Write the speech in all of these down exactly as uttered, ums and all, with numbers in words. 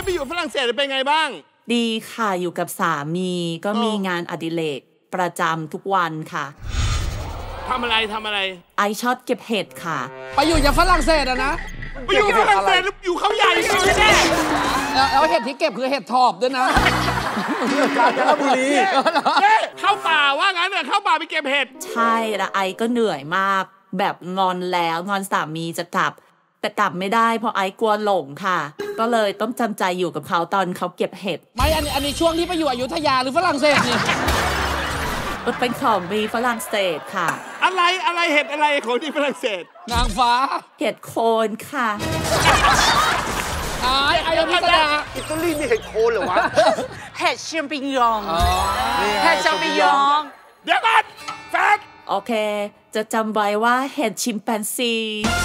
ไปอยู่ฝรั่งเศสเป็นไงบ้างดีค่ะอยู่กับสามีก็มีงานอดิเรกประจำทุกวันค่ะทำอะไรทำอะไรไอชอบเก็บเห็ดค่ะไปอยู่จากฝรั่งเศสอะนะไปอยู่ฝรั่งเศสอยู่เขาใหญ่แน่แล้วเห็ดที่เก็บคือเห็ดทอบด้วยนะกาญจนบุรีเข้าป่าว่างั้นเหรอเข้าป่าไปเก็บเห็ดใช่แล้วไอก็เหนื่อยมากแบบงอนแล้วงอนสามีจะกลับแต่กลับไม่ได้เพราะไอกลัวหลงค่ะก็เลยต้องจำใจอยู่กับเขาตอนเขาเก็บเห็ดไม่อันนี้อันนี้ช่วงที่ไปอยู่อยุธยาหรือฝรั่งเศสนี่มันเป็นของดีฝรั่งเศสค่ะอะไรอะไรเห็ดอะไรของดีฝรั่งเศสนางฟ้าเห็ดโคนค่ะไอ้ไอ้พิสดาอิตาลีมีเห็ดโคนเหรอวะเห็ดแชมปิญองเห็ดแชมปิญองเดี๋ยวก่อนแฟนโอเคจะจำไว้ว่าเห็ดชิมแปนซี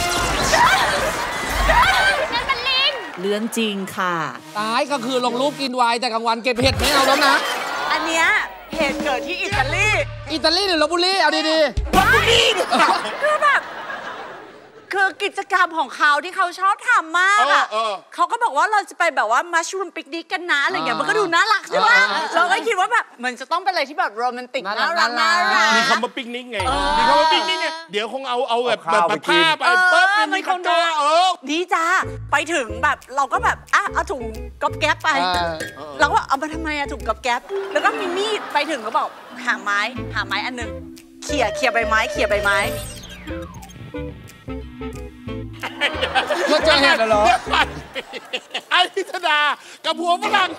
นั่นมันลิงเรื่องจริงค่ะตายก็คือลงรูปกินไวน์แต่กลางวันเก็บเห็ดไม่เอาแล้วนะอันเนี้ยเหตุเกิดที่อิตาลีอิตาลีหรือลพบุรีเอาดีๆลพบุรีคือแบบคือกิจกรรมของเขาที่เขาชอบทำมากอ่ะเขาก็บอกว่าเราจะไปแบบว่ามัชรูมปิกนิกกันนะอะไรอย่างเงี้ยมันก็ดูน่ารักใช่ไหมเราก็คิดว่าแบบมันจะต้องเป็นอะไรที่แบบโรแมนติกน่ารักน่ารักมีคำว่าปิกนิกไงมีคำว่าปิกนิกเนี่ยเดี๋ยวคงเอาเอาแบบแบบผ้าไปปุ๊บมันคงดูเออดีจ้าไปถึงแบบเราก็แบบอ่ะเอาถุงก๊อบแก๊บไปเราก็เอามาทำไมอะถุงก๊อบแก๊บแล้วก็มีมีดไปถึงก็บอกหาไม้หาไม้อันนึงเขี่ยเขี่ยใบไม้เขี่ยใบไม้เพื่อจะเห็นเหรอไอ้พิสดากับผัวฝรั่ง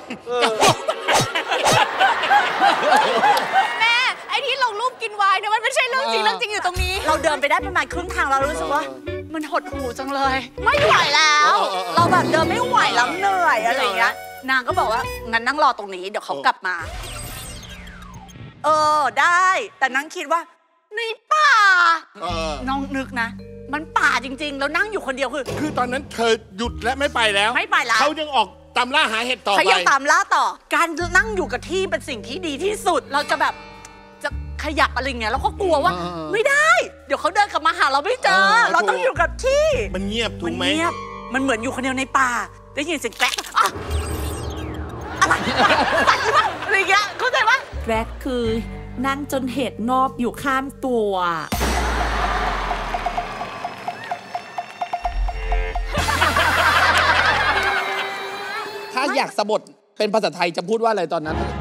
แม่ไอ้ที่ลงรูปกินไวน์เนี่ยมันไม่ใช่เรื่องจริงเรื่องจริงอยู่ตรงนี้เราเดินไปได้ประมาณครึ่งทางเรารู้สึกว่ามันหดหูจังเลยไม่ไหวแล้วเราแบบเดินไม่ไหวแล้วเหนื่อยอะไรอย่างเงี้ยนางก็บอกว่างั้นนั่งรอตรงนี้เดี๋ยวเขากลับมาเออได้แต่นั่งคิดว่าในป่าน้องนึกนะมันป่าจริงๆแล้วนั่งอยู่คนเดียวคือคือตอนนั้นเธอหยุดและไม่ไปแล้วไม่ไปแล้วเขายังออกตามล่าหาเห็ดต่อไปเขายังตามล่าต่อการนั่งอยู่กับที่เป็นสิ่งที่ดีที่สุดเราจะแบบจะขยับอะไรเงี้ยเราก็กลัวว่าไม่ได้เดี๋ยวเขาเดินกลับมาหาเราไม่เจอเราต้องอยู่กับที่มันเงียบถูกไหมมันเงียบมันเหมือนอยู่คนเดียวในป่าได้ยินเสียงแกรกอะไรอะไรเงี้ยเข้าใจปะแกรกคือนั่งจนเห็ดงอกอยู่ข้างตัวถ้าอยากสะบัดเป็นภาษาไทยจะพูดว่าอะไรตอนนั้น